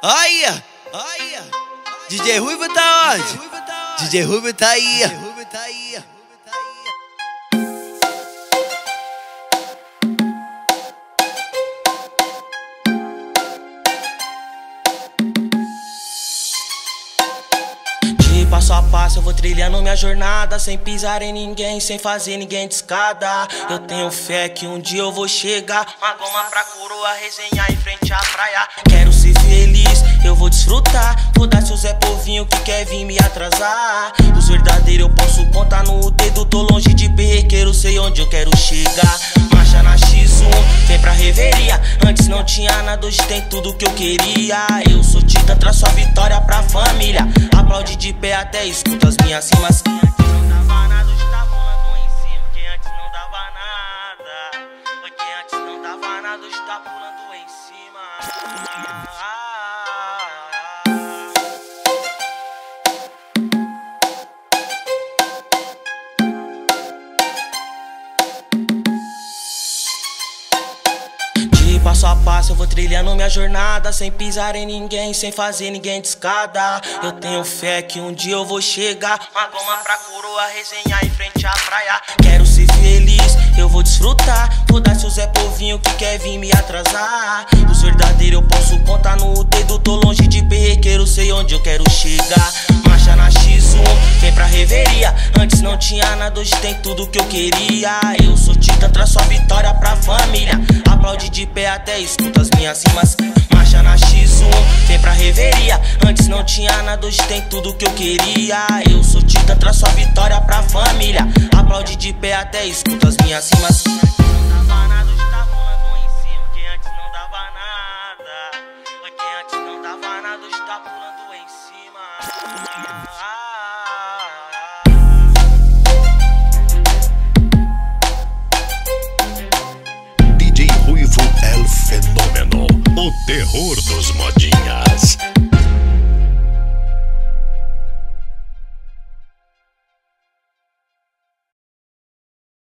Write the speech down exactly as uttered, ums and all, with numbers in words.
Aí, aí, D J Ruivo tá onde? D J Ruivo tá aí. De passo a passo eu vou trilhando minha jornada, sem pisar em ninguém, sem fazer ninguém de escada. Eu tenho fé que um dia eu vou chegar, uma goma pra coroa, resenhar em frente à praia. Quero ser feliz, eu vou desfrutar. Foda-se o Zé Povinho que quer vir me atrasar. Dos verdadeiros eu posso contar no dedo, tô longe de perrequeiro, sei onde eu quero chegar. Marcha na X um, vem pra reveria. Antes não tinha nada, hoje tem tudo que eu queria. Eu sou Tita, traço a vitória pra família. Aplaude de pé até escuta as minhas rimas. Quem antes não dava nada, hoje tá pulando em cima. Quem antes não dava nada, foi quem antes não dava nada, hoje tá pulando em cima. Passo a passo eu vou trilhando minha jornada, sem pisar em ninguém, sem fazer ninguém de escada. Eu tenho fé que um dia eu vou chegar, uma goma pra coroa, resenhar em frente à praia. Quero ser feliz, eu vou desfrutar. Foda-se o Zé Povinho que quer vir me atrasar. Dos verdadeiros eu posso contar no dedo, tô longe de perrequeiro, sei onde eu quero chegar. Marcha na X um, vem pra reveria. Antes não tinha nada, hoje tem tudo que eu queria. Eu sou Tita, traço a vitória pra família. Aplaude de pé até escuta as minhas rimas. Marcha na X um, vem pra reveria. Antes não tinha nada, hoje tem tudo que eu queria. Eu sou Tita, traço a vitória pra família. Aplaude de pé até escuta as minhas rimas. Quem antes não dava nada, hoje tá pulando em cima. Quem antes não dava nada, foi quem antes não dava nada, hoje tá pulando em cima. D J Ruivo El Fenômeno, o terror dos modinhas.